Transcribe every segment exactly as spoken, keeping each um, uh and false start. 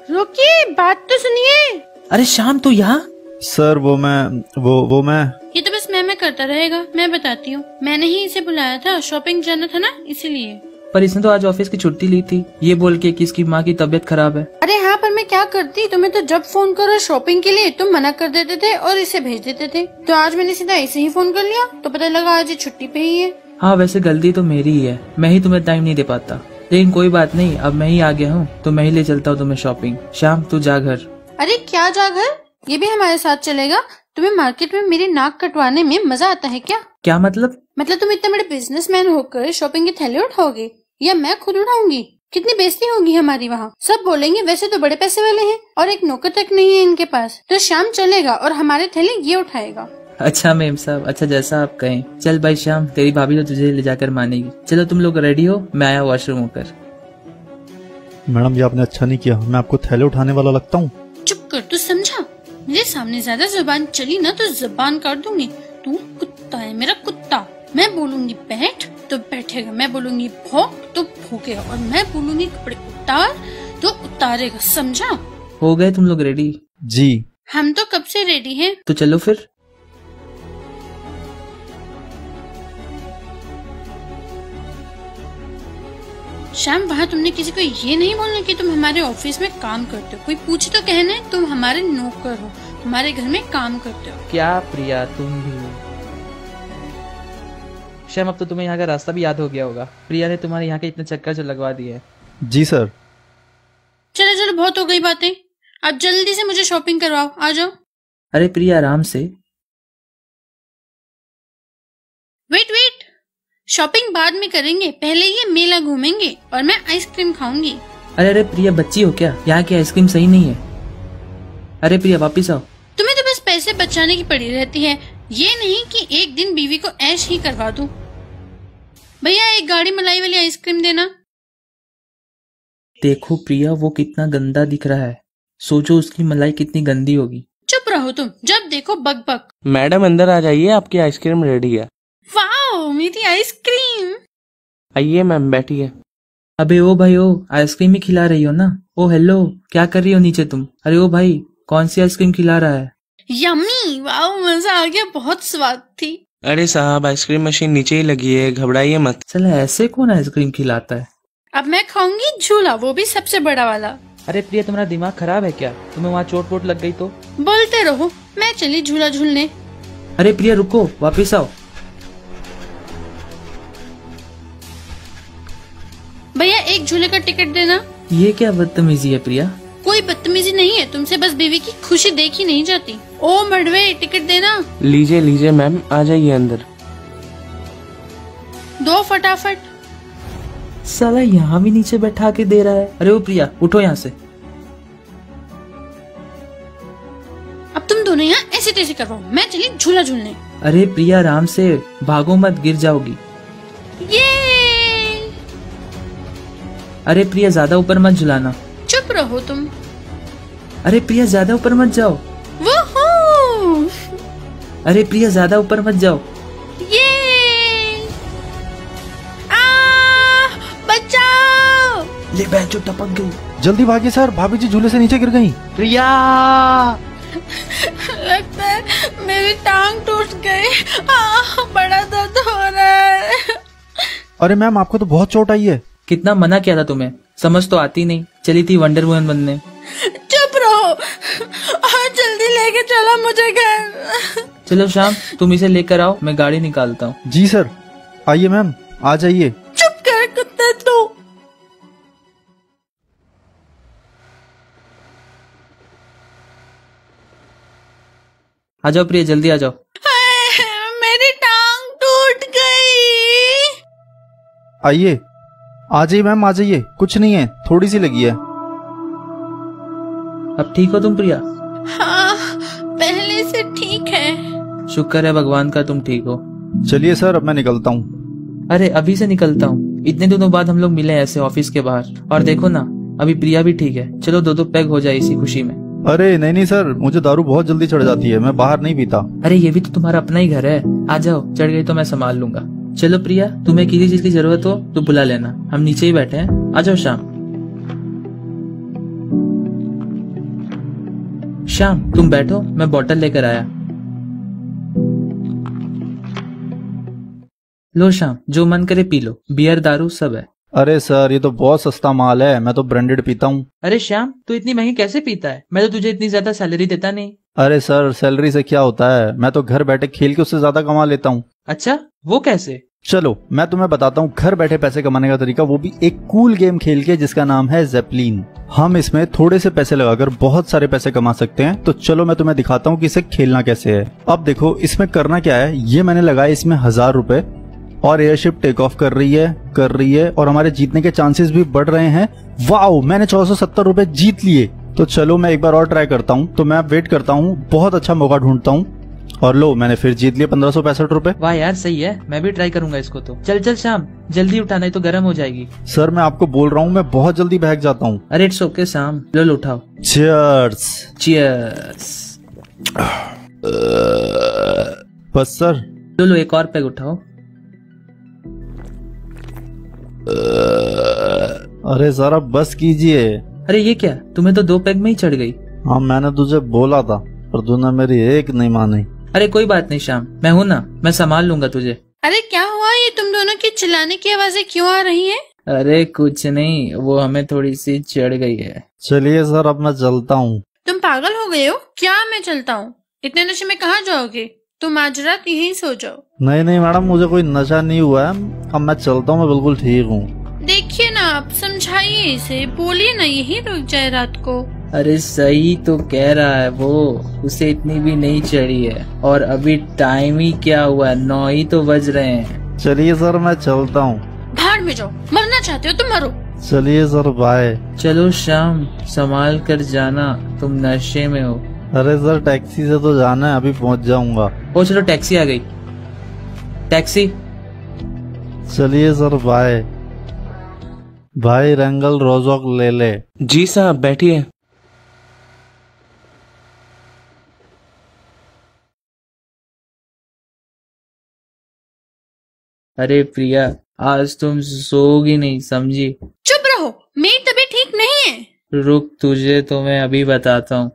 रुकिए, बात तो सुनिए। अरे शाम तू यहाँ? सर वो मैं वो वो मैं ये तो बस मैं मैं करता रहेगा। मैं बताती हूँ, मैंने ही इसे बुलाया था, शॉपिंग जाना था ना इसीलिए। पर इसने तो आज ऑफिस की छुट्टी ली थी, ये बोल के कि इसकी माँ की तबीयत खराब है। अरे हाँ, पर मैं क्या करती, तुम्हें तो जब फोन करो शॉपिंग के लिए तुम मना कर देते थे और इसे भेज देते थे, तो आज मैंने सीधा इसे ही फोन कर लिया तो पता लगा आज ये छुट्टी पे ही है। हाँ वैसे गलती तो मेरी ही है, मैं ही तुम्हें टाइम नहीं दे पाता, लेकिन कोई बात नहीं, अब मैं ही आ गया हूँ तो मैं ही ले चलता हूँ तुम्हें शॉपिंग। शाम तू जा घर। अरे क्या जा घर, ये भी हमारे साथ चलेगा? तुम्हें मार्केट में मेरी नाक कटवाने में मजा आता है क्या? क्या मतलब? मतलब तुम इतने बड़े बिजनेसमैन होकर शॉपिंग के थैले उठाओगे या मैं खुद उठाऊंगी? कितनी बेइज्जती होगी हमारी वहाँ। सब बोलेंगे वैसे तो बड़े पैसे वाले हैं और एक नौकर तक नहीं है इनके पास, तो शाम चलेगा और हमारे थैले ये उठाएगा। अच्छा मेम साहब, अच्छा जैसा आप कहें। चल भाई शाम, तेरी भाभी तो तुझे ले जाकर मानेगी। चलो तुम लोग रेडी हो, मैं आया वॉशरूम होकर। मैडम ये आपने अच्छा नहीं किया, मैं आपको थैले उठाने वाला लगता हूँ? चुप कर, तू समझा? मेरे सामने ज्यादा जुबान चली ना तो जुबान काट दूंगी। तू कुत्ता है, मेरा कुत्ता। मैं बोलूंगी बैठ तो बैठेगा, मैं बोलूंगी भौंक तो भौंकेगा, और मैं बोलूंगी कपड़े उतार तो उतारेगा, समझा? हो गए तुम लोग रेडी? जी हम तो कब से रेडी हैं। तो चलो फिर। शाम वहाँ तुमने किसी को ये नहीं बोलना कि तुम हमारे ऑफिस में काम करते हो। कोई पूछे तो कहना तुम हमारे नौकर हो, हमारे घर में काम करते हो। क्या प्रिया तुम भी? शैम अब तो तुम्हें यहाँ का रास्ता भी याद हो गया होगा, प्रिया ने तुम्हारे यहाँ के इतने चक्कर जो लगवा दिए। जी सर। चलो चलो बहुत हो गई बातें, अब जल्दी से मुझे शॉपिंग करवाओ, आ जाओ। अरे प्रिया आराम से। वेट वेट, शॉपिंग बाद में करेंगे, पहले ये मेला घूमेंगे और मैं आइसक्रीम खाऊंगी। अरे अरे प्रिया बच्ची हो क्या? यहाँ की आइसक्रीम सही नहीं है। अरे प्रिया वापिस आओ। तुम्हें तो बस पैसे बचाने की पड़ी रहती है, ये नहीं कि एक दिन बीवी को ऐश ही करवा दूं। भैया एक गाड़ी मलाई वाली आइसक्रीम देना। देखो प्रिया वो कितना गंदा दिख रहा है, सोचो उसकी मलाई कितनी गंदी होगी। चुप रहो तुम, जब देखो बक बक। मैडम अंदर आ जाइए, आपकी आइसक्रीम रेडी है। वाओ मेरी आइसक्रीम। आइए मैम बैठिए। अबे ओ भाई ओ, आइसक्रीम ही खिला रही हो ना? ओ हेलो, क्या कर रही हो नीचे तुम? अरे ओ भाई, कौन सी आइसक्रीम खिला रहा है? यम्मी, वाओ मजा आ गया, बहुत स्वाद थी। अरे साहब आइसक्रीम मशीन नीचे ही लगी है, घबराइए मत। चला ऐसे कौन आइसक्रीम खिलाता है? अब मैं खाऊंगी झूला, वो भी सबसे बड़ा वाला। अरे प्रिया तुम्हारा दिमाग खराब है क्या? तुम्हें वहाँ चोट वोट लग गई तो? बोलते रहो, मैं चली झूला झूलने। अरे प्रिया रुको, वापिस आओ। भैया एक झूले का टिकट देना। ये क्या बदतमीजी है प्रिया? कोई बदतमीजी नहीं है, तुमसे बस बीवी की खुशी देखी नहीं जाती। ओ मडवे टिकट देना। लीजिए लीजिए मैम, आ जाइए अंदर। दो फटाफट। साला यहाँ भी नीचे बैठा के दे रहा है। अरे ओ प्रिया उठो यहाँ से। अब तुम दोनों यहाँ ऐसे तैसे करवाओ, मैं चली झूला झूलने। अरे प्रिया आराम से, भागो मत, गिर जाओगी। ये अरे प्रिया ज्यादा ऊपर मत झुलाना। चुप रहो तुम। अरे प्रिया ज्यादा ऊपर मत जाओ। वोहो। अरे प्रिया ज्यादा ऊपर मत जाओ। ये आ, बचाओ। ले बहन जो टपक गई। जल्दी भागिए सर, भाभी जी झूले से नीचे गिर गई। प्रिया लगता है मेरी टांग टूट गई, आ, बड़ा दर्द हो रहा है। अरे मैम आपको तो बहुत चोट आई है। कितना मना किया था तुम्हें, समझ तो आती नहीं। चली थी वंडर वुमन बनने। चुप रहो और जल्दी लेके चलो मुझे घर। चलो शाम तुम इसे लेकर आओ, मैं गाड़ी निकालता हूँ। जी सर। आइए मैम, आ जाइए। चुप कर कुत्ते तू। आ जाओ प्रिया जल्दी आ जाओ। मेरी टांग टूट गई। आइए, आ जाइए मैम, आ जाइए, कुछ नहीं है, थोड़ी सी लगी है। अब ठीक हो तुम प्रिया? हाँ पहले से ठीक है। शुक्र है भगवान का तुम ठीक हो। चलिए सर अब मैं निकलता हूँ। अरे अभी से निकलता हूँ? इतने दिनों बाद हम लोग मिले ऐसे ऑफिस के बाहर, और देखो ना अभी प्रिया भी ठीक है। चलो दो दो पैग हो जाए इसी खुशी में। अरे नहीं नहीं सर, मुझे दारू बहुत जल्दी चढ़ जाती है, मैं बाहर नहीं पीता। अरे ये भी तो तुम्हारा अपना ही घर है, आ जाओ, चढ़ गई तो मैं संभाल लूंगा। चलो प्रिया, तुम्हें किसी चीज की जरूरत हो तो बुला लेना, हम नीचे ही बैठे हैं, आ जाओ शाम। श्याम तुम बैठो, मैं बोतल लेकर आया। लो श्याम, जो मन करे पी लो, बियर दारू सब है। अरे सर ये तो बहुत सस्ता माल है, मैं तो ब्रांडेड पीता हूँ। अरे श्याम तू इतनी महंगी कैसे पीता है? मैं तो तुझे इतनी ज्यादा सैलरी देता नहीं। अरे सर सैलरी से क्या होता है, मैं तो घर बैठे खेल के उससे ज्यादा कमा लेता हूँ। अच्छा वो कैसे? चलो मैं तुम्हें बताता हूँ घर बैठे पैसे कमाने का तरीका, वो भी एक कूल गेम खेल के जिसका नाम है ज़ेपलिन। हम इसमें थोड़े से पैसे लगाकर बहुत सारे पैसे कमा सकते हैं। तो चलो मैं तुम्हें दिखाता हूँ कि इसे खेलना कैसे है। अब देखो इसमें करना क्या है, ये मैंने लगाए इसमें हजार रुपए और एयरशिप टेक ऑफ कर रही है कर रही है और हमारे जीतने के चांसेस भी बढ़ रहे हैं। वाओ मैंने चौदह सौ सत्तर रुपए जीत लिए। तो चलो मैं एक बार और ट्राई करता हूँ। तो मैं वेट करता हूँ, बहुत अच्छा मौका ढूंढता हूँ और लो मैंने फिर जीत लिए पंद्रह सौ पैंसठ रुपए। वाह यार सही है, मैं भी ट्राई करूंगा इसको। तो चल चल श्याम जल्दी उठा, नहीं तो गर्म हो जाएगी। सर मैं आपको बोल रहा हूँ मैं बहुत जल्दी बहक जाता हूँ। अरे इट्स ओके श्याम, लो लो उठाओ। चीयर्स। चीयर्स। बस सर। लो लो एक और पैग उठाओ। अरे सर अब बस कीजिए। अरे ये क्या, तुम्हें तो दो पैग में ही चढ़ गई। हाँ मैंने तुझे बोला था पर तूने मेरी एक नहीं मानी। अरे कोई बात नहीं श्याम, मैं हूँ ना, मैं संभाल लूंगा तुझे। अरे क्या हुआ, ये तुम दोनों की चिल्लाने की आवाजें क्यों आ रही हैं? अरे कुछ नहीं, वो हमें थोड़ी सी चढ़ गई है। चलिए सर अब मैं चलता हूँ। तुम पागल हो गए हो क्या? मैं चलता हूँ, इतने नशे में कहाँ जाओगे? तुम आज रात यहीं सो जाओ। नहीं नहीं मैडम मुझे कोई नशा नहीं हुआ है, अब मैं चलता हूँ, मैं बिल्कुल ठीक हूँ। देखिए ना आप समझाइए इसे, बोलिए ना यहीं रुक जाए रात को। अरे सही तो कह रहा है वो, उसे इतनी भी नहीं चढ़ी है और अभी टाइम ही क्या हुआ, नौ ही तो बज रहे हैं। चलिए सर मैं चलता हूँ। भाड़ में जाओ, मरना चाहते हो तो मरो। चलिए सर बाय। चलो श्याम संभाल कर जाना, तुम नशे में हो। अरे सर टैक्सी से तो जाना है, अभी पहुँच जाऊंगा। ओ चलो टैक्सी आ गई, टैक्सी। चलिए सर बाय। भाई रंगल रोजोक ले ले। जी साहब बैठिए। अरे प्रिया आज तुम सोओगी नहीं समझी। चुप रहो, मेरी तबीयत ठीक नहीं है। रुक तुझे तो मैं अभी बताता हूँ।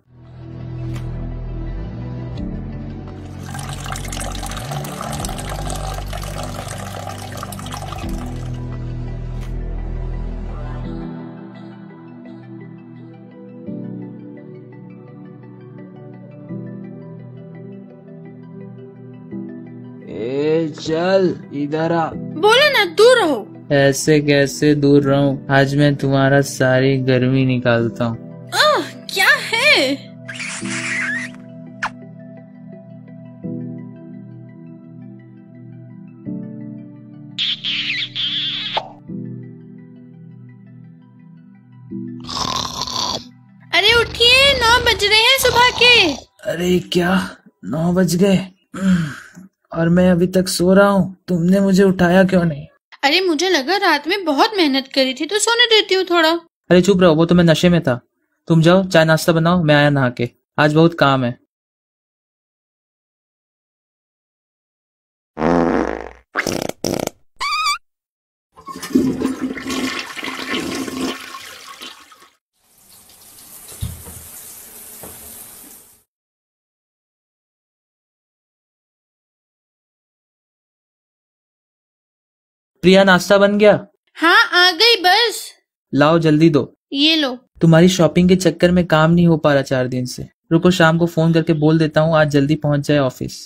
ए चल इधर आ। बोलो ना दूर रहो। ऐसे कैसे दूर रहूं, आज मैं तुम्हारा सारी गर्मी निकालता हूँ। आह, क्या है? अरे उठिए, नौ बज रहे हैं सुबह के। अरे क्या नौ बज गए और मैं अभी तक सो रहा हूँ, तुमने मुझे उठाया क्यों नहीं? अरे मुझे लगा रात में बहुत मेहनत करी थी तो सोने देती हूँ थोड़ा। अरे चुप रहो, वो तो मैं नशे में था। तुम जाओ चाय नाश्ता बनाओ, मैं आया नहा के, आज बहुत काम है। प्रिया नाश्ता बन गया? हाँ आ गई बस। लाओ जल्दी दो। ये लो। तुम्हारी शॉपिंग के चक्कर में काम नहीं हो पा रहा चार दिन से। रुको शाम को फोन करके बोल देता हूँ आज जल्दी पहुंच जाए ऑफिस।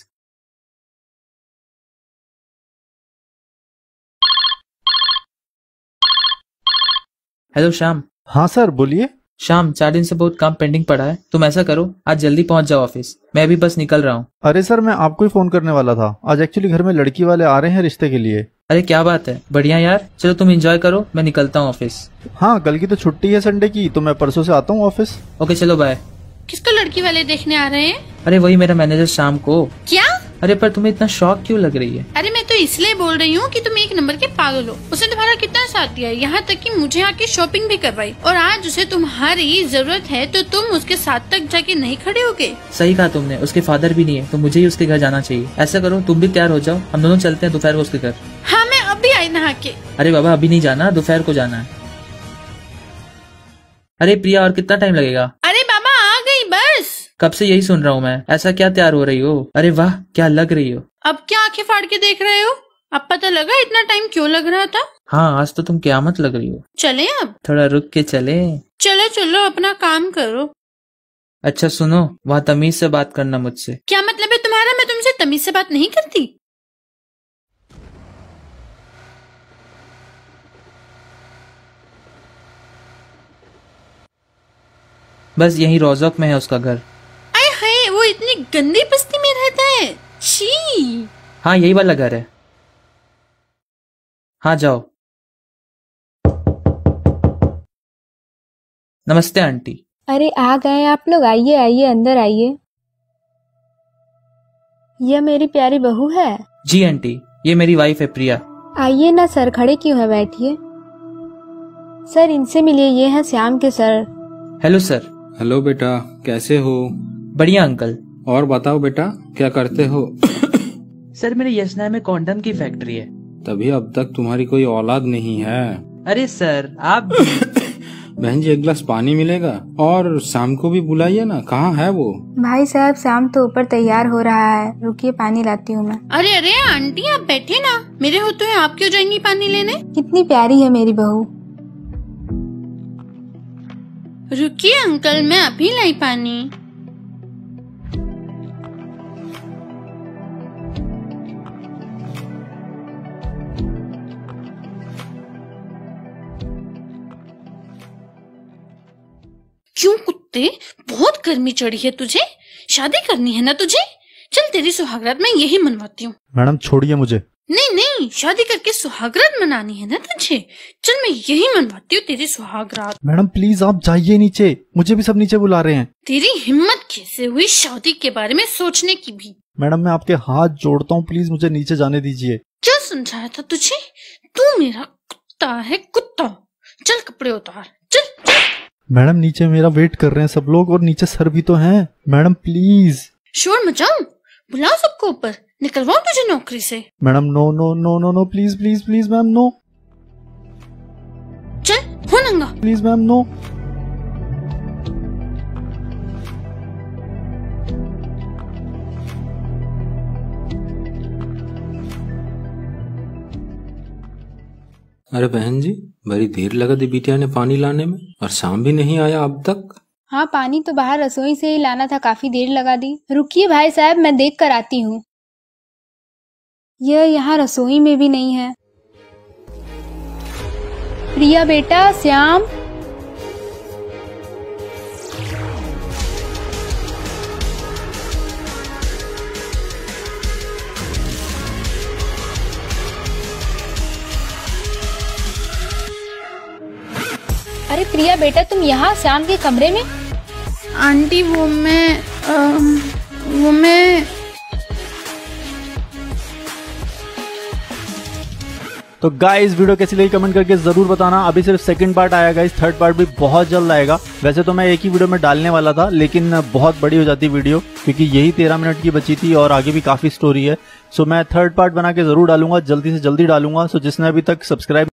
हेलो श्याम। हाँ सर बोलिए। श्याम चार दिन से बहुत काम पेंडिंग पड़ा है, तुम ऐसा करो आज जल्दी पहुंच जाओ ऑफिस, मैं भी बस निकल रहा हूँ। अरे सर मैं आपको ही फोन करने वाला था, आज एक्चुअली घर में लड़की वाले आ रहे हैं रिश्ते के लिए। अरे क्या बात है, बढ़िया यार, चलो तुम एंजॉय करो, मैं निकलता हूँ ऑफिस। हाँ कल की तो छुट्टी है संडे की, तो मैं परसों से आता हूँ ऑफिस। ओके चलो बाय। किसको लड़की वाले देखने आ रहे हैं? अरे वही मेरा मैनेजर शाम को। क्या? अरे पर तुम्हें इतना शौक क्यों लग रही है? अरे मैं तो इसलिए बोल रही हूँ कि तुम एक नंबर के पागल हो। उसने तुम्हारा कितना साथ दिया, यहाँ तक कि मुझे आके शॉपिंग भी करवाई, और आज उसे तुम्हारी जरूरत है तो तुम उसके साथ तक जाके नहीं खड़े होगे। सही कहा तुमने, उसके फादर भी नहीं है तो मुझे ही उसके घर जाना चाहिए। ऐसा करो तुम भी तैयार हो जाओ, हम दोनों चलते हैं दोपहर को उसके घर। हाँ मैं अभी आई नहा के। अरे बाबा अभी नहीं जाना, दोपहर को जाना है। अरे प्रिया और कितना टाइम लगेगा? अरे बाबा आ गई बस। कब से यही सुन रहा हूँ मैं। ऐसा क्या तैयार हो रही हो? अरे वाह, क्या लग रही हो। अब क्या आंखें फाड़ के देख रहे हो? अब पता लगा इतना टाइम क्यों लग रहा था? हाँ, आज तो तुम क़यामत लग रही हो। चले अब? थोड़ा रुक के चले। चलो चलो, अपना काम करो। अच्छा सुनो, वहाँ तमीज से बात करना मुझसे। क्या मतलब है तुम्हारा? मैं तुमसे तमीज से बात नहीं करती। बस यही रोज़क में है उसका घर। आए हाय, वो इतनी गंदी बस्ती में रहता है। छी। हाँ, यही वाला घर है। हाँ जाओ। नमस्ते आंटी। अरे आ गए आप लोग, आइए आइए अंदर आइए। यह मेरी प्यारी बहू है। जी आंटी, ये मेरी वाइफ है प्रिया। आइए ना सर, खड़े क्यों है, बैठिए। सर इनसे मिलिए, ये हैं श्याम के सर। Hello sir. हेलो बेटा, कैसे हो? बढ़िया अंकल। और बताओ बेटा, क्या करते हो? सर मेरे यशना में कॉन्डम की फैक्ट्री है। तभी अब तक तुम्हारी कोई औलाद नहीं है। अरे सर आप बहन जी, एक गिलास पानी मिलेगा? और शाम को भी बुलाइए ना, कहाँ है वो? भाई साहब शाम तो ऊपर तैयार हो रहा है, रुकिए पानी लाती हूँ मैं। अरे अरे आंटी, आप बैठे ना, मेरे होते हैं आप क्यों जाएंगी पानी लेने? कितनी प्यारी है मेरी बहू। रुकिए अंकल, मैं अभी लाई पानी। क्यों कुत्ते, बहुत गर्मी चढ़ी है तुझे? शादी करनी है ना तुझे? चल तेरी सुहागरात मैं यही मनवाती हूँ। मैडम छोड़िए मुझे। नहीं नहीं, शादी करके सुहागरात मनानी है ना तुझे? चल मैं यही मनवाती हूँ तेरी सुहागरात। मैडम प्लीज आप जाइए नीचे, मुझे भी सब नीचे बुला रहे हैं। तेरी हिम्मत कैसे हुई शादी के बारे में सोचने की भी? मैडम मैं आपके हाथ जोड़ता हूँ, प्लीज मुझे नीचे जाने दीजिए। क्या समझाया था तुझे? तू मेरा कुत्ता है, कुत्ता। चल कपड़े उतार, चल चल। मैडम नीचे मेरा वेट कर रहे हैं सब लोग, और नीचे सर भी तो हैं। Madam please. शोर मचाऊं? बुलाओ सबको ऊपर, निकलवाऊं तुझे नौकरी से? Madam no no no no no, please please please ma'am no. चल हो नंगा। Please ma'am no. अरे बहन जी, बड़ी देर लगा दी बिटिया ने पानी लाने में, और शाम भी नहीं आया अब तक। हाँ पानी तो बाहर रसोई से ही लाना था, काफी देर लगा दी। रुकिए भाई साहब, मैं देख कर आती हूँ। यह यहाँ रसोई में भी नहीं है। प्रिया बेटा, श्याम। अरे प्रिया बेटा, तुम यहाँ श्याम के कमरे में? आंटी वो मैं आ, वो मैं तो गाइस वीडियो कैसी लगी कमेंट करके जरूर बताना। अभी सिर्फ सेकंड पार्ट आया गाइस, थर्ड पार्ट भी बहुत जल्द आएगा। वैसे तो मैं एक ही वीडियो में डालने वाला था, लेकिन बहुत बड़ी हो जाती वीडियो, क्योंकि यही तेरह मिनट की बची थी और आगे भी काफी स्टोरी है। सो मैं थर्ड पार्ट बना के जरूर डालूंगा, जल्दी से जल्दी डालूंगा। सो जिसने अभी तक सब्सक्राइब